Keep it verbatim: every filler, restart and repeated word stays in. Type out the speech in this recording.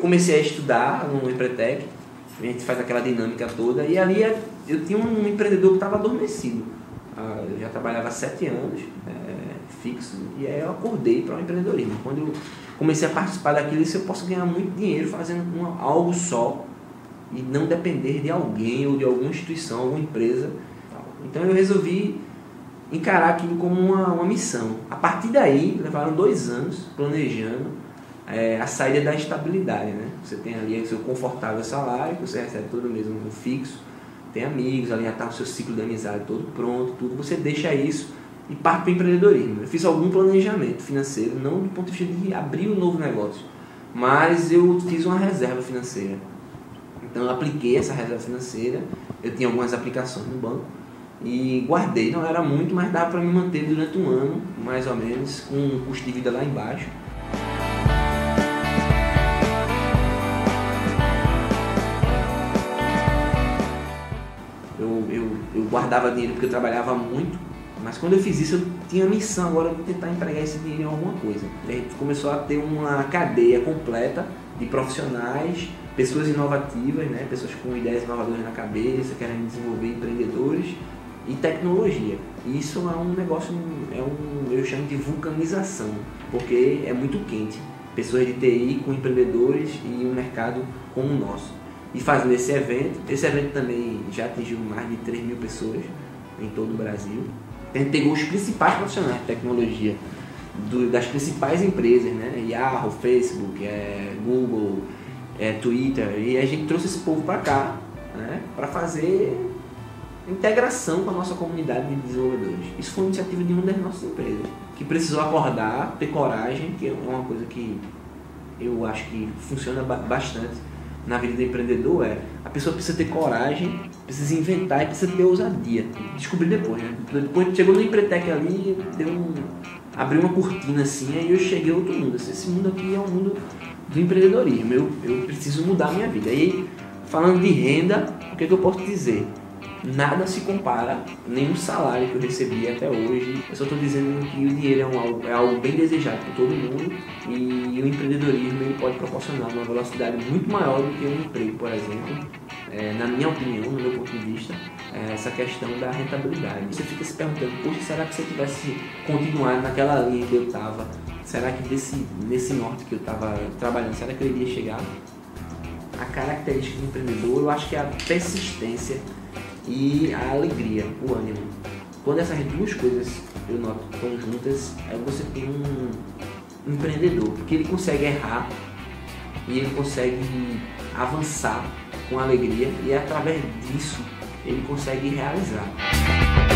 comecei a estudar no Empretec, a gente faz aquela dinâmica toda, e ali eu tinha um empreendedor que estava adormecido. Eu já trabalhava há sete anos, é, fixo, e aí eu acordei para o empreendedorismo. Quando eu comecei a participar daquilo, isso eu posso ganhar muito dinheiro fazendo uma, algo só e não depender de alguém ou de alguma instituição, alguma empresa. Então eu resolvi encarar aquilo como uma, uma missão. A partir daí, levaram dois anos planejando é, a saída da instabilidade, né? Você tem ali o seu confortável salário, que você recebe todo mês um fixo, tem amigos, ali já está o seu ciclo de amizade todo pronto, tudo. Você deixa isso e parte para o empreendedorismo. Eu fiz algum planejamento financeiro, não do ponto de vista de abrir um novo negócio, mas eu fiz uma reserva financeira. Então eu apliquei essa reserva financeira, eu tinha algumas aplicações no banco e guardei. Não era muito, mas dava para me manter durante um ano, mais ou menos, com um custo de vida lá embaixo. Eu, eu, eu guardava dinheiro porque eu trabalhava muito, mas quando eu fiz isso eu tinha a missão agora de tentar empregar esse dinheiro em alguma coisa. A gente começou a ter uma cadeia completa de profissionais, pessoas inovativas, né? Pessoas com ideias inovadoras na cabeça, querendo desenvolver empreendedores e tecnologia. E isso é um negócio, é um, eu chamo de vulcanização, porque é muito quente. Pessoas de T I com empreendedores e um mercado como o nosso. E fazendo esse evento, esse evento também já atingiu mais de três mil pessoas em todo o Brasil. A gente pegou os principais profissionais de tecnologia do, das principais empresas, né? Yahoo, Facebook, é, Google, é, Twitter, e a gente trouxe esse povo para cá, né? Para fazer integração com a nossa comunidade de desenvolvedores. Isso foi uma iniciativa de uma das nossas empresas, que precisou acordar, ter coragem, que é uma coisa que eu acho que funciona bastante na vida do empreendedor. É, a pessoa precisa ter coragem, precisa inventar e precisa ter ousadia. Descobri depois, né? Depois chegou no Empretec ali, deu um, abriu uma cortina assim, aí eu cheguei a outro mundo. Esse mundo aqui é um mundo do empreendedorismo, eu, eu preciso mudar a minha vida. E aí, falando de renda, o que, é que eu posso dizer? Nada se compara, nenhum salário que eu recebi até hoje. Eu só estou dizendo que o dinheiro é, um, algo, é algo bem desejado por todo mundo, e o empreendedorismo ele pode proporcionar uma velocidade muito maior do que um emprego, por exemplo. É, na minha opinião, no meu ponto de vista, é essa questão da rentabilidade. Você fica se perguntando, poxa, será que se eu tivesse continuado naquela linha que eu estava, será que desse, nesse norte que eu estava trabalhando, será que eu iria chegar? A característica do empreendedor, eu acho que é a persistência e a alegria, o ânimo. Quando essas duas coisas eu noto estão juntas, aí você tem um, um empreendedor, porque ele consegue errar e ele consegue avançar com alegria, e através disso ele consegue realizar.